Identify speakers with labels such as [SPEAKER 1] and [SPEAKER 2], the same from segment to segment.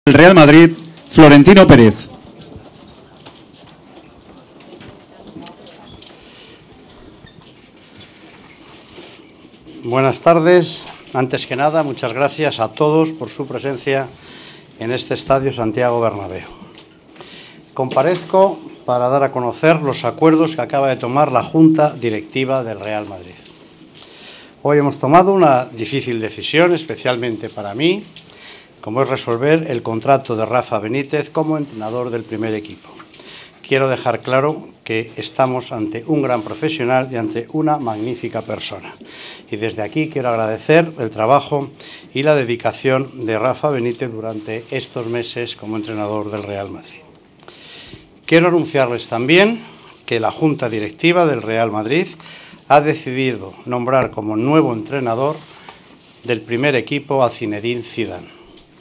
[SPEAKER 1] El Real Madrid, Florentino Pérez.
[SPEAKER 2] Buenas tardes. Antes que nada, muchas gracias a todos por su presencia en este Estadio Santiago Bernabéu. Comparezco para dar a conocer los acuerdos que acaba de tomar la Junta Directiva del Real Madrid. Hoy hemos tomado una difícil decisión, especialmente para mí, como es resolver el contrato de Rafa Benítez como entrenador del primer equipo. Quiero dejar claro que estamos ante un gran profesional y ante una magnífica persona. Y desde aquí quiero agradecer el trabajo y la dedicación de Rafa Benítez durante estos meses como entrenador del Real Madrid. Quiero anunciarles también que la Junta Directiva del Real Madrid ha decidido nombrar como nuevo entrenador del primer equipo a Zinedine Zidane.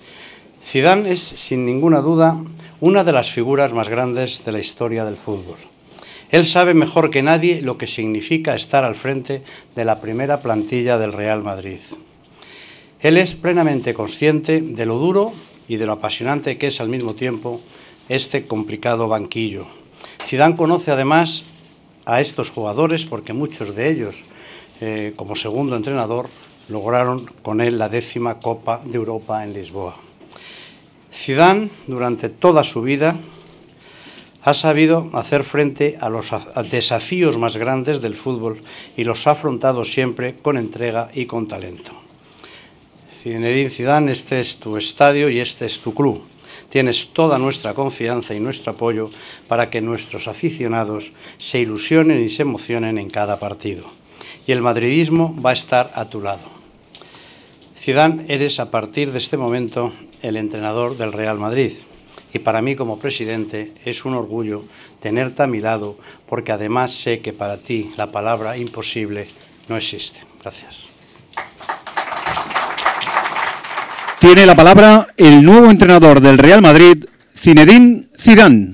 [SPEAKER 2] Zidane es, sin ninguna duda, una de las figuras más grandes de la historia del fútbol. Él sabe mejor que nadie lo que significa estar al frente de la primera plantilla del Real Madrid. Él es plenamente consciente de lo duro y de lo apasionante que es al mismo tiempo este complicado banquillo. Zidane conoce además a estos jugadores porque muchos de ellos, como segundo entrenador, lograron con él la 10ª Copa de Europa en Lisboa. Zidane, durante toda su vida, ha sabido hacer frente a los desafíos más grandes del fútbol y los ha afrontado siempre con entrega y con talento. Zinedine Zidane, este es tu estadio y este es tu club. Tienes toda nuestra confianza y nuestro apoyo para que nuestros aficionados se ilusionen y se emocionen en cada partido. Y el madridismo va a estar a tu lado. Zidane, eres a partir de este momento el entrenador del Real Madrid. Y para mí como presidente es un orgullo tenerte a mi lado porque además sé que para ti la palabra imposible no existe. Gracias.
[SPEAKER 1] Tiene la palabra el nuevo entrenador del Real Madrid, Zinedine Zidane.